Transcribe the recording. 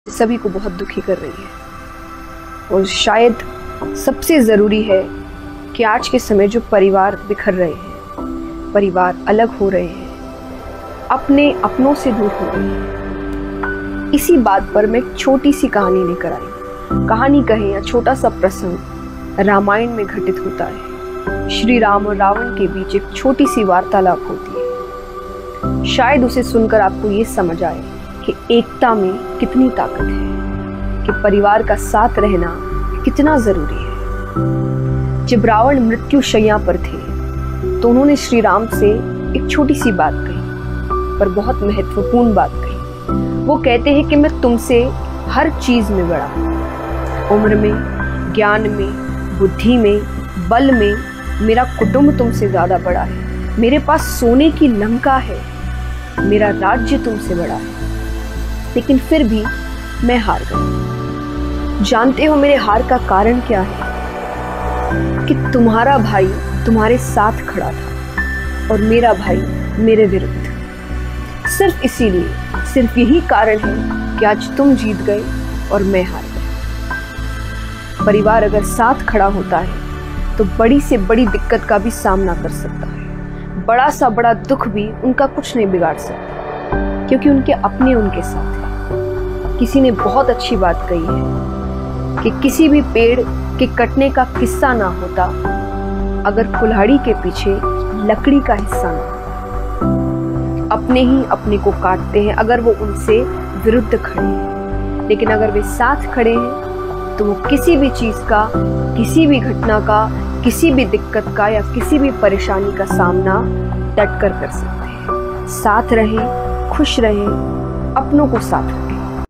सभी को बहुत दुखी कर रही है। और शायद सबसे ज़रूरी है कि आज के समय जो परिवार बिखर रहे हैं, परिवार अलग हो रहे हैं, अपने अपनों से दूर हो रहे हैं, इसी बात पर मैं एक छोटी सी कहानी लेकर आई। कहानी कहें या छोटा सा प्रसंग रामायण में घटित होता है। श्री राम और रावण के बीच एक छोटी सी वार्तालाप होती है। शायद उसे सुनकर आपको ये समझ आए कि एकता में कितनी ताकत है, कि परिवार का साथ रहना कितना जरूरी है। जब रावण मृत्यु शैया पर थे तो उन्होंने श्री राम से एक छोटी सी बात कही, पर बहुत महत्वपूर्ण बात कही। वो कहते हैं कि मैं तुमसे हर चीज में बड़ा हूं, उम्र में, ज्ञान में, बुद्धि में, बल में मेरा कुटुंब तुमसे ज्यादा बड़ा है, मेरे पास सोने की लंका है, मेरा राज्य तुमसे बड़ा है, लेकिन फिर भी मैं हार गई। जानते हो मेरे हार का कारण क्या है? कि तुम्हारा भाई तुम्हारे साथ खड़ा था और मेरा भाई मेरे विरुद्ध। सिर्फ इसीलिए, सिर्फ यही कारण है कि आज तुम जीत गए और मैं हार गई। परिवार अगर साथ खड़ा होता है तो बड़ी से बड़ी दिक्कत का भी सामना कर सकता है। बड़ा सा बड़ा दुख भी उनका कुछ नहीं बिगाड़ सकता, क्योंकि उनके अपने उनके साथ हैं। किसी ने बहुत अच्छी बात कही है कि किसी भी पेड़ के कटने का किस्सा ना होता अगर कुल्हाड़ी के पीछे लकड़ी का हिस्सा ना होता। अपने ही अपने को काटते हैं अगर वो उनसे विरुद्ध खड़े हैं, लेकिन अगर वे साथ खड़े हैं तो वो किसी भी चीज का, किसी भी घटना का, किसी भी दिक्कत का या किसी भी परेशानी का सामना डट कर सकते हैं। साथ रहें, खुश रहें, अपनों को साथ रखें।